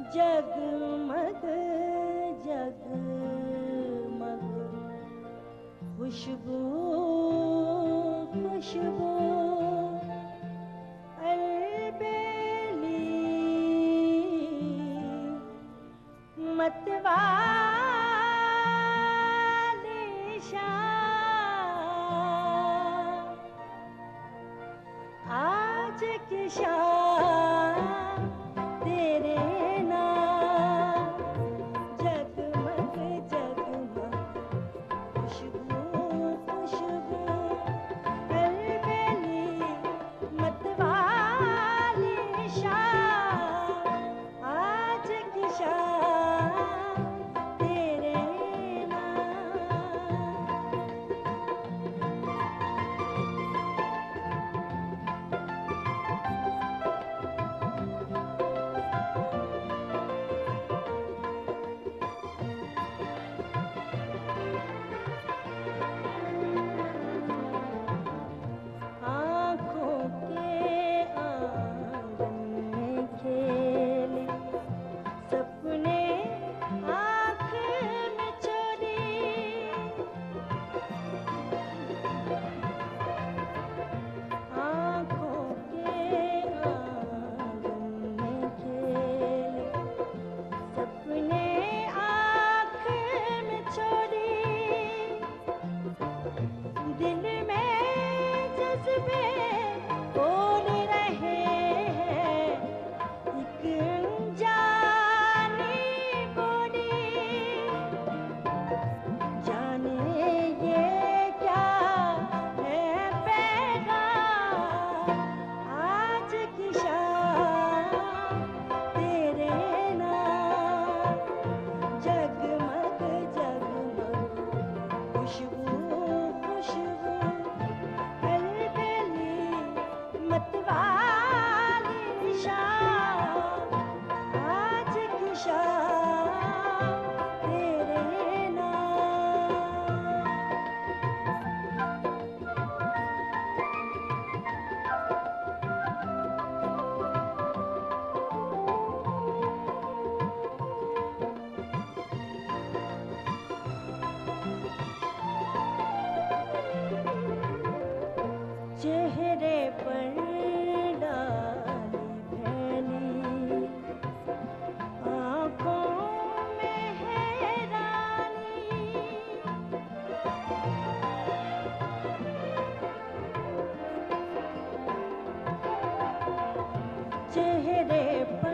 जगमग जगमग खुशबू खुशबू अलबेली मतवाली शाम आज की शाम तेरे नाम जगमग जगमग खुशबू खुशबू अलबेली मतवाली शाम आज की शाम तेरे आँखों के आंगन में खेले सपने आँख में चोरी आँखों के आंगन में खेले सपने आँख में चोरी दिल में जज्बे बोल रहे हैं एक अनजानी बोली जाने ये क्या है पैगाम आज की शाम तेरे नाम जगमग जगमग खुशबू खुशबू अलबेली मतवाली शाम आज की शाम तेरे नाम चेहरे पर डाली भैली आँखों में हैरानी चेहरे पर